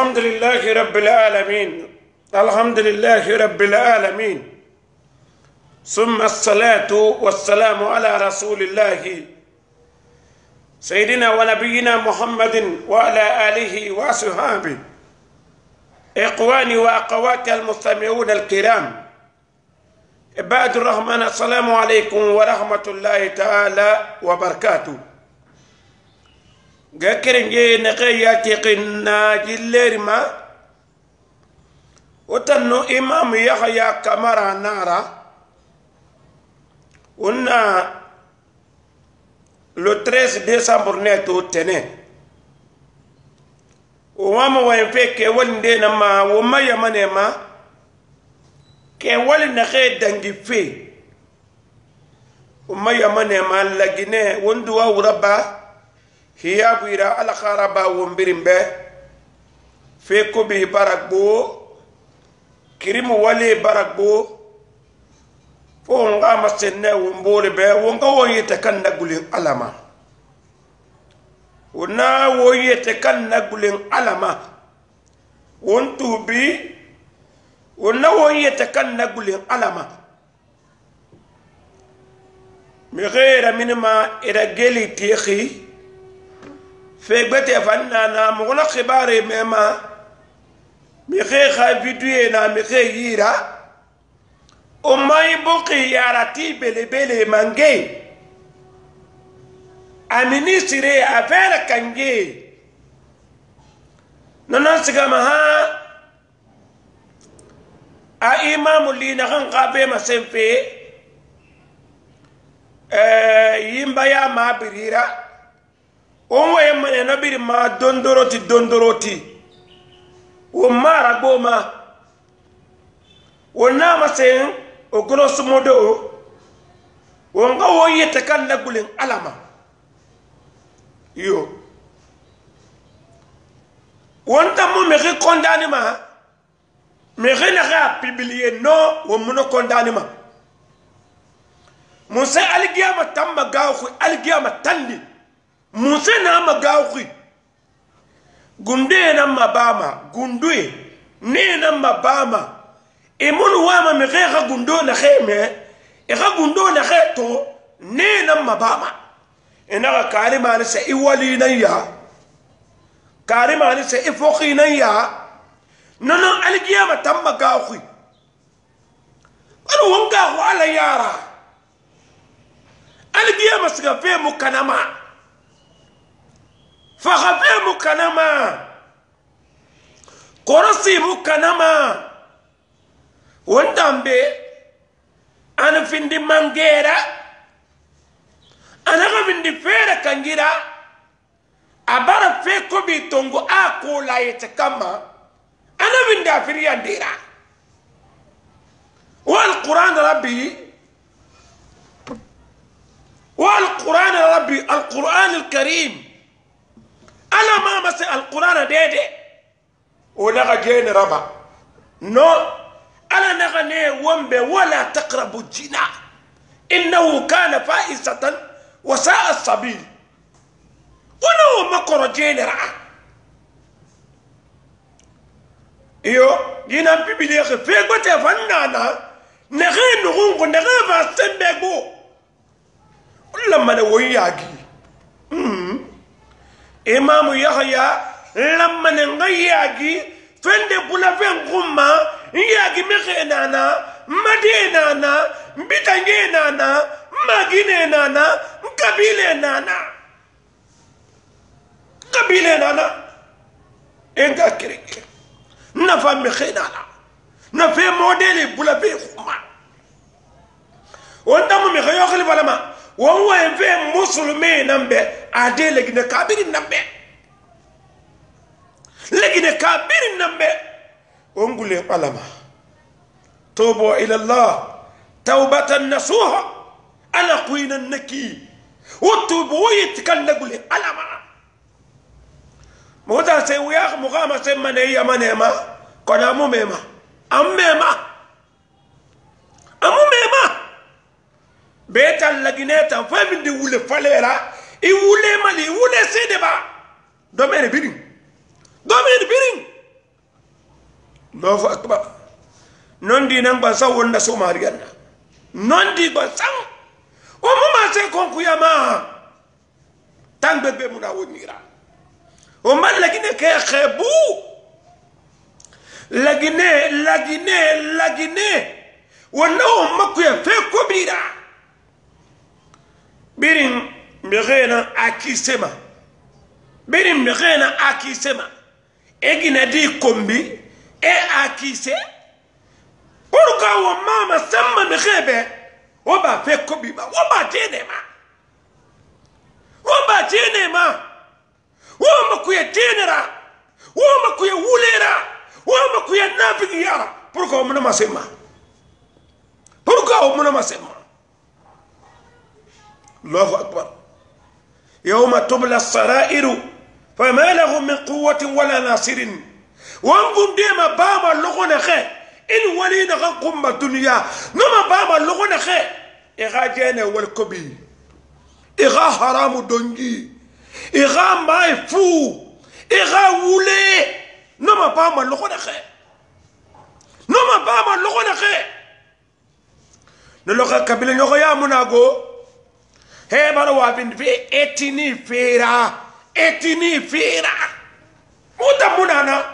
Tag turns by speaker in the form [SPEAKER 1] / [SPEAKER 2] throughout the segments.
[SPEAKER 1] الحمد لله رب العالمين الحمد لله رب العالمين ثم الصلاة والسلام على رسول الله سيدنا ونبينا محمد وعلى آله وصحبه. إخواني وأخواتي المستمعون الكرام، عباد الرحمن، السلام عليكم ورحمة الله تعالى وبركاته. غكرنجي نقياتي قنا جليرما وتنو إمام يحيى كمارا نارا ونا le 13 décembre neto tene wama wayen fe ke walinde na ma wama yamane ma ke walina xe dangi fe wama yamane ma lagine wondu wa uraba hiya buira ala kharaba wombirimbe fe ko bi barakbo kirimu wali barakbo fo nga masenne wombole be wonga woyete kan nagulin alama wona woyete kan nagulin alama wontu bi wona woyete kan nagulin alama mi ghera minma ira geli tixi fe gbete fanna na mo na khibare mema mi kha video na mi yira o mai boki yarati bele bele mange a ministre affaire kange nonon sigama ha a imamu lina kan qabe masenfe yimba ya ma birira o waye mane no bir ma dondoroti o mara goma o nama sen o grosso modo wonga woyete kan nagulin alama yo wonta mo me condamné ma me na publier no wo muno condamné ma musa algiyama tamma gawxu algiyama tandi musa na ma gawxu gunde na mabama gunduye ne na mabama e mon wama me kha gundo na kheme e kha gundo na kheto ne na mabama e na kalima ni se iwali na ya kalima ni se ifoqi na ya nono algiyama tamma gaaxu anu wonga wala yara algiyama siga fe mukanama fa khafe mukanama qurasi mukanama wondambe ana findi mangera ana ga findi fere kangira abara fe ko bi tongo akula yete kama ana findi afiriya ndira wal qur'an rabbi al qur'an al karim ala ma masa al qur'an dede o daga jeni raba no ألا نغني ومبي ولا تقربوا الزنا إنه كان فاحشة وساء السبيل ولو مكر جينرا إيو جينا بيبليخ في قوتي فنانا نغي نغنغ نغي فاستنبقو لما نوياكي إمام يحيى لما نغياكي فند بولا فين غمّا yagi mekhe nana made nana bitange nana magine nana kabile nana enga kireke na fa mekhe nana na fe modele bula be khuma wonta mo mekhe yo khali balama won wa fe musulme nambe adele gine kabiri nambe legine kabiri nambe ونقول قلما توبوا إلى الله توبة نصوحة أنا قوين النكي وتوبوا يتكلم قلما مودا سويا مغامة سمنا هي منيما كنا ميما أميما بيت اللجنات فمن دي ولي فليرا يولي مالي يولي سيدبا دومين بيرين Allahu akbar non di nan ba sa wonna so mariana non di ba sang o mo ma se konku ya ma tang bebe muna wonira o man lagine ke khebu lagine wonna o makku ya fe ko bira birin mbegena akisema egina di kombi e akise pourquoi wo mama samma mbegebe o ba fe ko biba o ba tenema wo makku ya tenera wo makku ya wulera wo makku ya nafigiyara pourquoi o mona masema الله أكبر يوم تبلى السرائر فما له من قوة ولا ناصر وانكم ديما باما لغنا خي إن ولينا غنكم الدنيا نما باما لغنا خي إغا جانا والكبي إغا حرام دنجي إغا مايفو إغا ولي نما باما لغنا خي نلغا كبيل نغا يا مناغو هبر وابن في اتني فيرا موتا منانا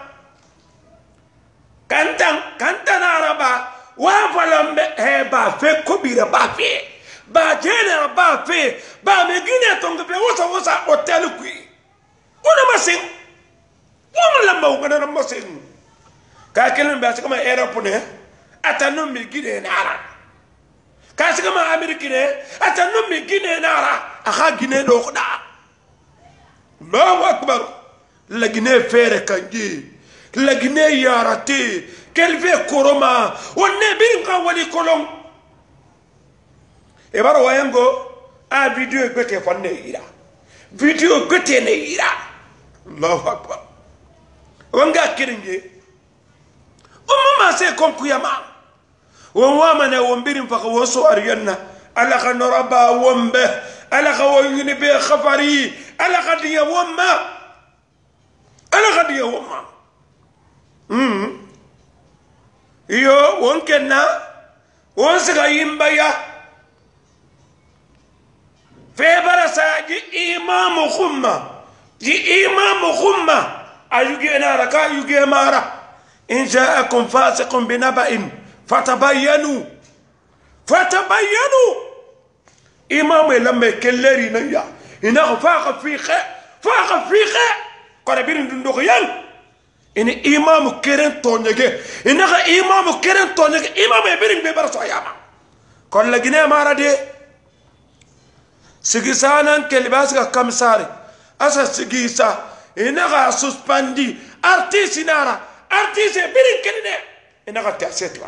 [SPEAKER 1] كانتان عربا وافلم هبا في كبيرة بافي باجينا بافي بامجينا تنغبي وسا اوتيل كوي ونا مسين ومن لما وكنا مسين كاكلم باسك ما ايرابونه اتنم ميجينا نارا kasi kama amerikine atanu mi gine nara aka gine do khoda Allahu akbar la gine fere kanji la gine yarate kelve koroma wonne bin ka wali kolon e baro wayango a video gote fanne ira video gote ne ira Allahu akbar wanga kirinje umma se konkuyama ووامنا ومبيرم فخوصو أرينا ألا خنربا ومبه ألا خوين به خفري ألا خدي وما يو وانكنا وانسغايم بيا في برسا جي إمام خمة أيوجي نارا كا يوجي مارا إن جاءكم فاسق بنبأ فتبينوا إمام لما كلري نيا إنه فاق فيخ قربين دندوغيان إن إمام كيرن تونيجي إنه إمام كيرن تونيجي إمام يبين ببرسوا ياما كل لجنة مارا دي سجسانا كلباسك كمساري أسا سجيسا إنه سوسباندي أرتيسي نارا أرتيسي بيرن كنينة إنه تأسيتوا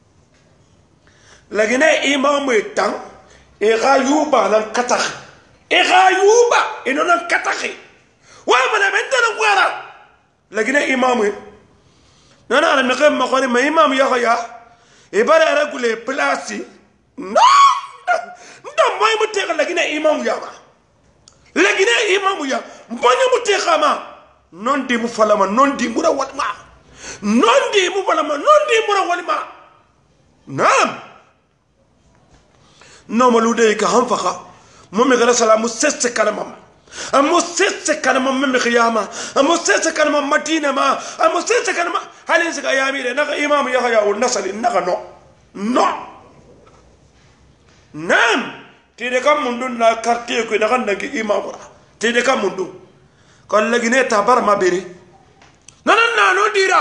[SPEAKER 1] لكن إمام يتان إغايوبا لنكتخ إغايوبا إنو لنكتخ وابنا بنتنا وغيرا لكن إمام نانا على مقام مقاري ما إمام يغيا إبارة رجل بلاسي ندم ما يمتغ لكن إمام يغا لكن إمام يغا مباني متغ ما نندي مفلما نندي مرا والما نندي مفلما نندي مرا والما نعم نوم لودي كهم فخا مم غير سلام مسس كلام مسس كلام مم خيامة مسس كلام مدينة ما مسس كلام هل إنسك أيامي نغ إمام يحيى والنسل نغ نو نعم تيدكم مندو نا كارتيه كي نغ نغ إمام ورا تيدكم مندو قال لجنة تبار ما بيري نانا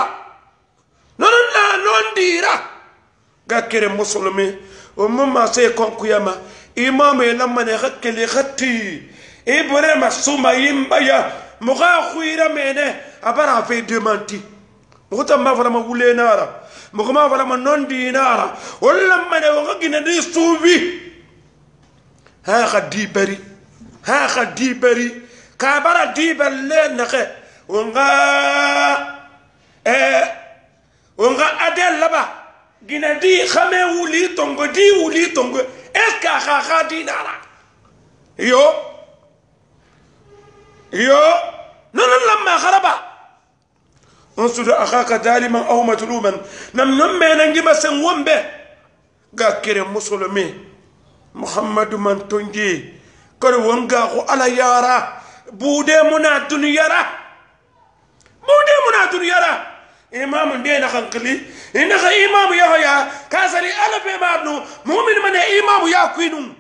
[SPEAKER 1] نون ديرا غاكير مسلمي ومما سيكون كيما إمام لما نغكل غتي إبراهيم سوما يمبايا مغا خويرا منه أبرا في دمانتي مغتا ما فلا ما ولي نارا مغا ما فلا ما نوندي نارا ولما نغكنا دي سوبي ها خدي بري كابرا دي بلين نخي ونغا أدل لبا gina di khame wuli tongo est-ce que di nara yo non lamma kharaba انصر اخاك ظالما او مظلوما نم نجي مسن ومبه غاكير مسلمي محمد من تنجي كر وانغا خو على يارا بودي منا دنيا امام دينا خنقلي انك امام يحيى كاسري الف مابنو مؤمن من امام يا كوينو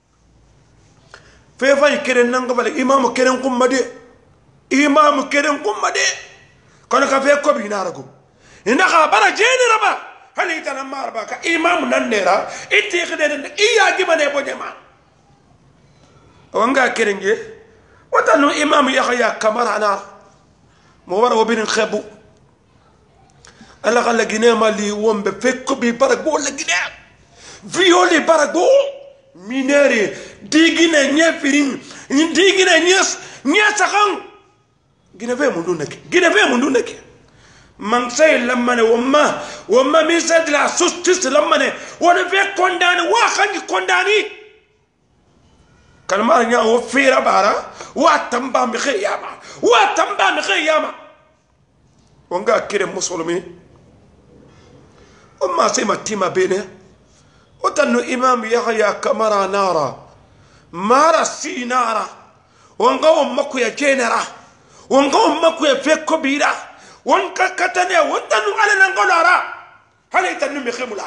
[SPEAKER 1] فاي كيرن نغبل امام كيرن قمدي امام كيرن قمدي كون كافي كوبي نارغو انك بارا جيني ربا هل يتنمر باك امام نندرا اتيخدن ايا جبني بوجما وانغا كيرنجي وتنو امام يحيى كمرانا مو ورا وبين خبو ala kala gine mali wombe fekko bi barago la gine violé barago minere digine nyefirin digine nyesakan gine fe mundu nake man say lamane wamma min sad la justice lamane wona fe condamné wa xangi condamné kalma nya o fira bara wa tamba mi khiyama wonga kire musulmi وما سيما تيما بينه وتنو إمام يحيى كمرا نارا مارا سي نارا وانقو مكو يا جينرا وانقو مكو يا فيكو بيرا وانقا كتنيا وانتنو على ننقلارا هل يتنو مخيمو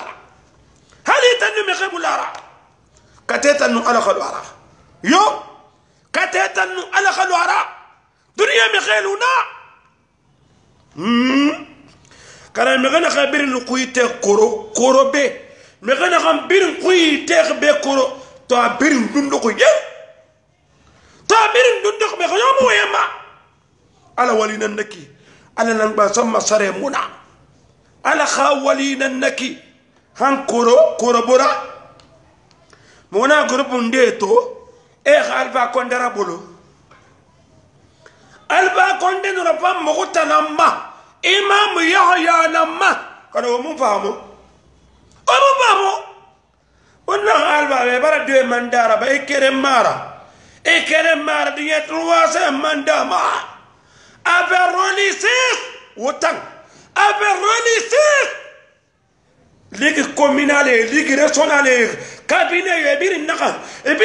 [SPEAKER 1] لارا كتيتنو على خلوارا يو كتيتنو على خلوارا دنيا مخيلونا كان مغنى خبير نقويته كورو بي مغنى خبير نقويته بي كورو تعبير ندندق يا تعبير ندندق بخيام ويما على ولينا النكي على نبا سما سريمونا على خاولينا النكي هان كورو بورا مونا غروب نديتو خالفا كوندرا بولو البا كوندن رفا مغتنما إمام يحيى لما كانوا مفهموا ونا البا بيبرا دي مندارا بيكرم مارا دي يترواسه منداما افروليسيس وطن افروليسيس ليك كومينالي ليك ريسونالي كابينه يبير النخا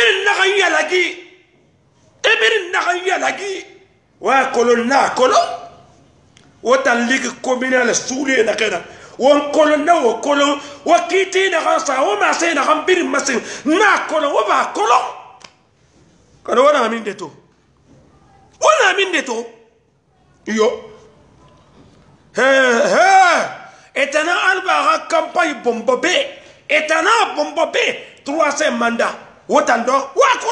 [SPEAKER 1] يلاقي وكلنا كلو وطن ليك كومينالي سولي نكنا وكلنا وكلو وكيتينا خاصة وما سينا خمبير مسين نا كلو وما كلو كانوا وانا امين ديتو يو etana alba campagne bombobe etana bombobe 300 mandat wotando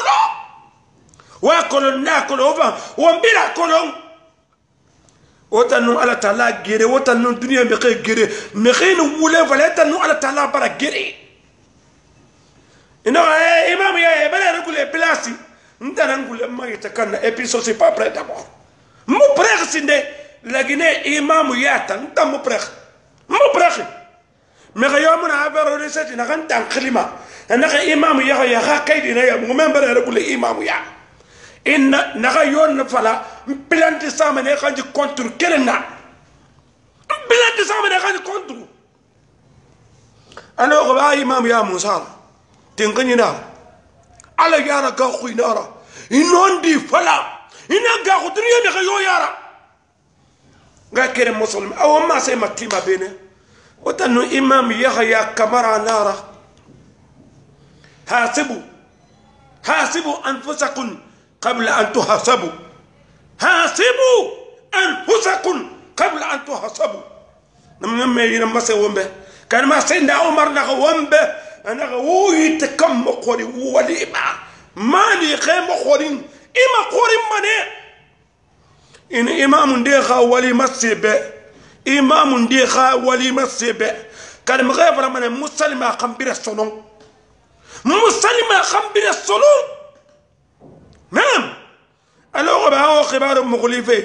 [SPEAKER 1] wakolo nakolo ova wombira kolon wotanu ala tala gere wotanu dunia meke gere mekhin wule valeta nu ala tala bara gere ino imam ya bala rekule plasi ndana ngule mayita kana episode c'est pas prêt d'abord mo prêt sinde la Guinée imam ya tan tam mo prêt mais yomuna avero research na kan tan klima na imam ya kaidi na ya mo membere rekule imam ya inna na yon fala planti sama ne kan contre kelena planti sama ne kan contre alors ba imam ya musa tingani na ala yara ga khuinara inondi fala ina ga khudriya me yo yara ga kere muslim aw ma say matima bene وتنو إمام يحيى كمرا نارا حاسبوا أنفسكم قبل أن تحاسبوا حاسبوا أنفسكم قبل أن تحاسبوا نمنا ينما سومبه كان ما سيدنا عمر نغومبه أنا غوي تكم قوري ولي ما لي خيم قورين إما قوري مني إن إمام ديخا ولي مسيبه إمام ديخا ولي مسيبه كان مغيفر من مسلمة خمبير الصنون نعم ألو غبا خبار مغلفة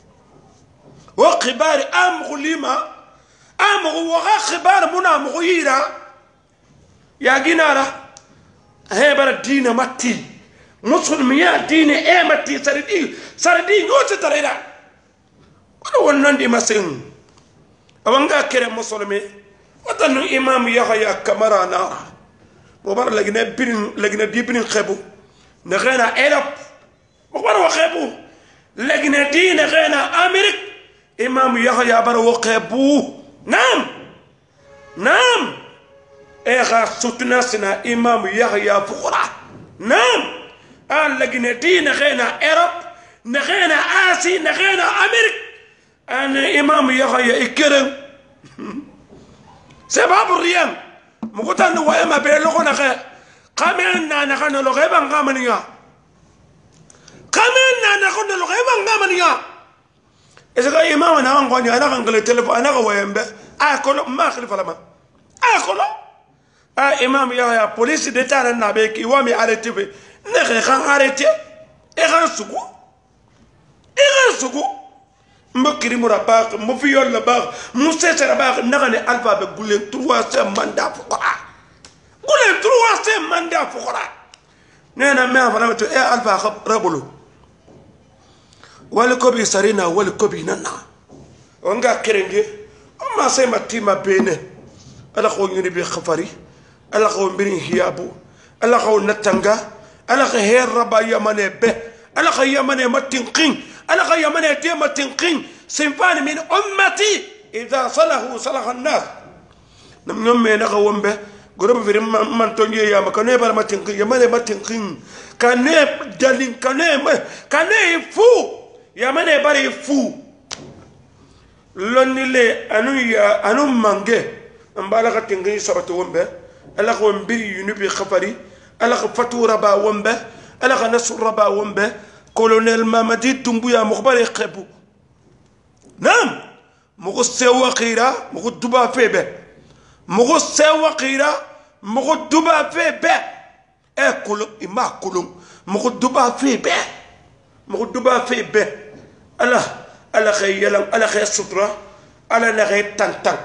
[SPEAKER 1] وخبار مغلمة وغا خبار منا مغيرة يا جنارة هبر الدين متي مسلمية دين متي سردين نوت تريدا ولو نندي مسين awanga kere muslimi watanu imam yahya kamara nara mubar lagina dibrin khebu na khana elop mubar wa khebu lagina din khana amerik imam yahya bar wa khebu nam ايغا سوتناسنا امام يحيى فقرا نعم ان لجنا دين غينا اوروب نغينا اسي نغينا امريك ان امام يحيى اكرم سبب الريان مغتان وما بيلغنا قامنا نغنا لغيبا غامنيا قامنا نغنا لغيبا غامنيا اذا امام انا غني انا غنقل التليفون انا غويمبه اكل ما خلف لما اكل imam ya police d'état na be ki wa mi arrêté be ne kan arrêté e kan sugu mbokiri muraba mo fi yol la ba mo sesera ba na ne alpha be gulen 300 mandat fuqara nena me afana to e alpha khab rabulu wal kobi sarina wal kobi nana onga kerenge ma se matima bene ala ko ngini be khafari ala ko mbiri hiyabu ala ko natanga ala ko herba yamane be ala ko yamane matinqin ala ko yamane de matinqin sinfan min ummati idha salahu salaha an-nas nam ñomme na ko wombe gorobe fi man to ngi yama ko ne bar matinqin yamane matinqin kane dalin kane fu yamane bari fu lonile anu mange mbala ka tinqin sabatu wombe ala ko mbiri yunubi khafari ala ko fatura ba wombe ala ko nasra ba wombe colonel Mamadi Doumbouya mukhbari khebu nam mugo sewa khira mugo duba febe mugo sewa khira mugo duba febe e kolo ima kolon mugo duba febe ala khayyalam ala khay sutra ala na khay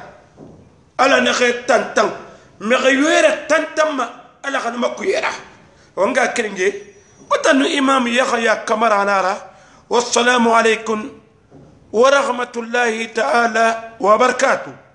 [SPEAKER 1] tantan مغيرة تنتم على خدمة كيرة وانجا كرنجي وتنو إمام يحيى كمرا نارا والسلام عليكم ورحمة الله تعالى وبركاته.